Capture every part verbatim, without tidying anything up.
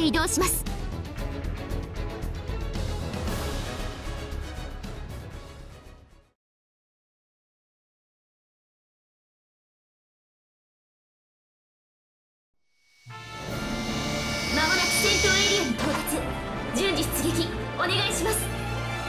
移動します。まもなく戦闘エリアに到達。順次出撃お願いします。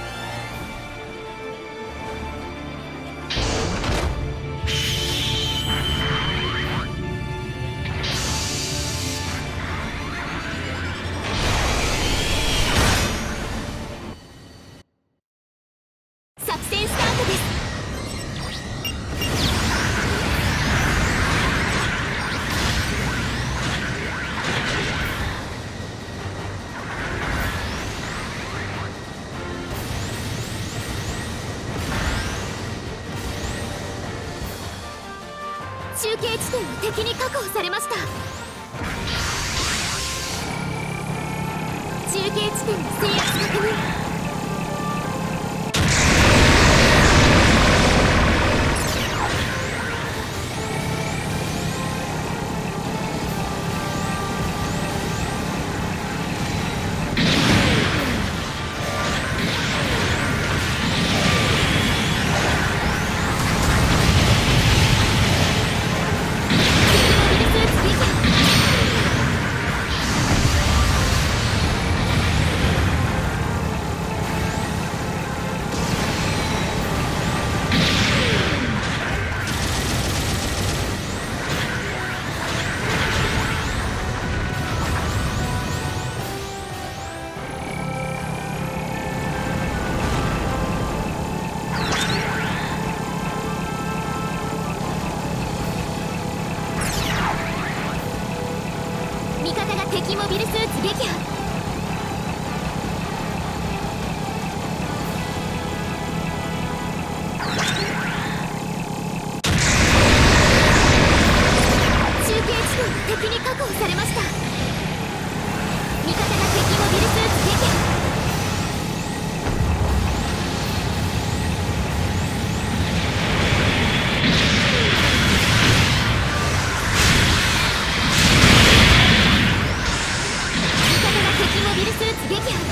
作戦スタートです。中継地点は敵に確保されました。中継地点の制圧確認。敵モビルスーツ撃破。中継地点が敵に確保されました。味方が敵モビルスーツ撃破。モビルスーツ撃破。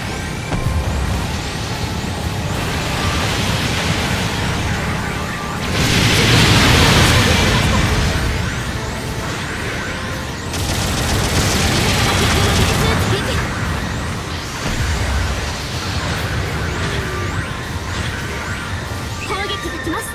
攻撃が来ます。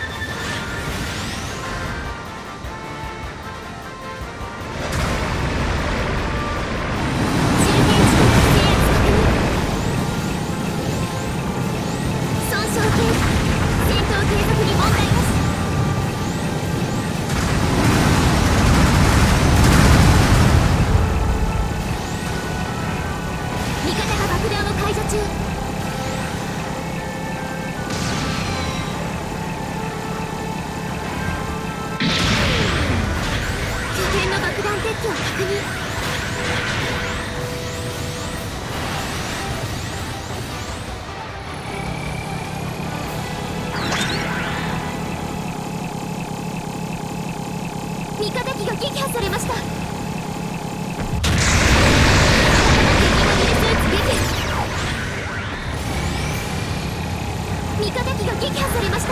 味方機が撃破されました。味方機が撃破されました。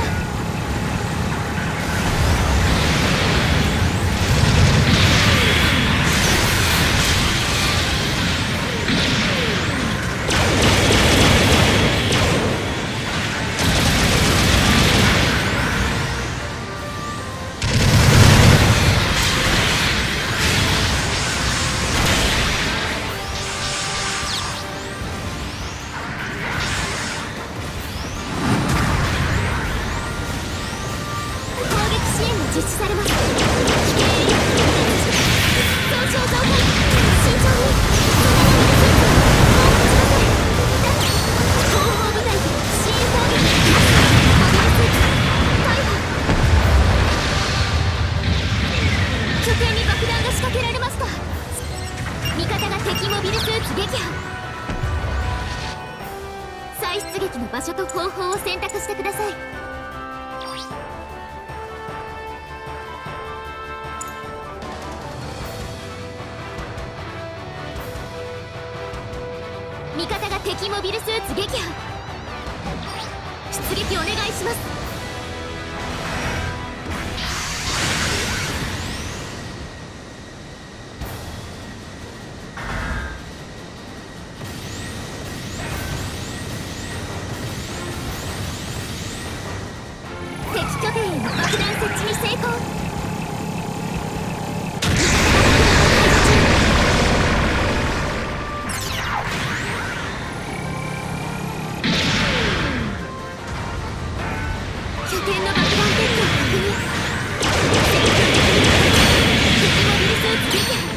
実施されます。危険エリアに到達して損傷増加。慎重に。後方部隊で支援攻撃。モビルスーツ逮捕。拠点に爆弾が仕掛けられました。味方が敵モビルスーツ撃破。再出撃の場所と方法を選択してください。 味方が敵モビルスーツ撃破。出撃お願いします。拠点への爆弾設置に成功。拠点の爆弾撤去を確認。敵モビルスーツ撃破。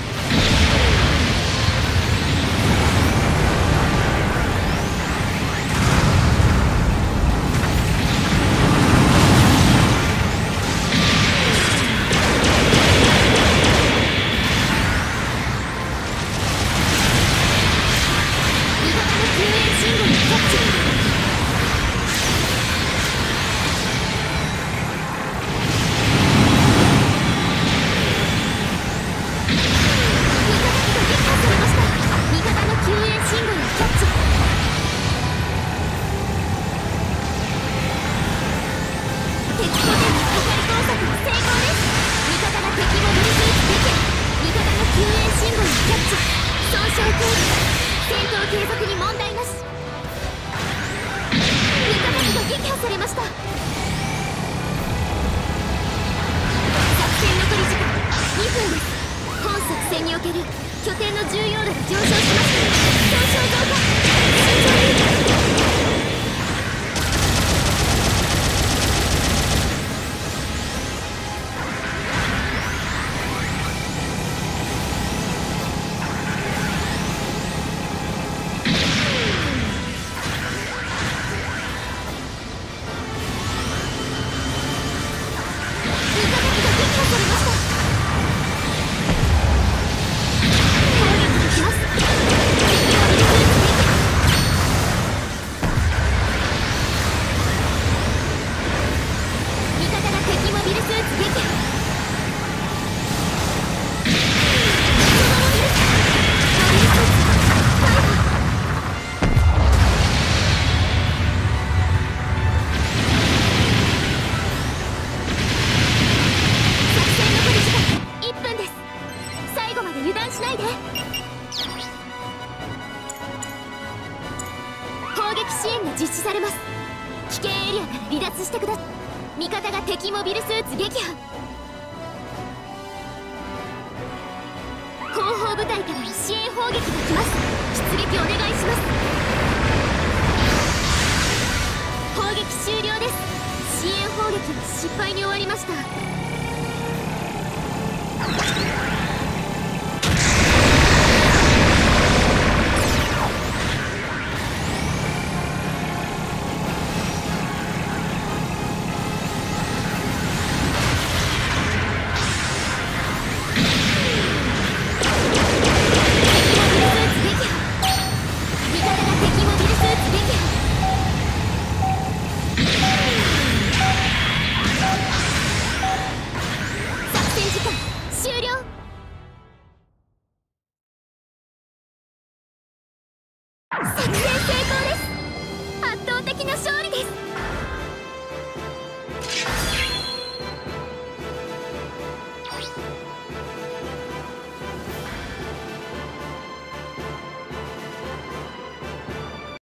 における拠点の重要度が上昇しました。上昇増加。慎重に。支援が実施されます。危険エリアから離脱してください。味方が敵モビルスーツ撃破。後方部隊からの支援砲撃が来ます。出撃お願いします。砲撃終了です。支援砲撃は失敗に終わりました。作戦成功です。圧倒的な勝利です。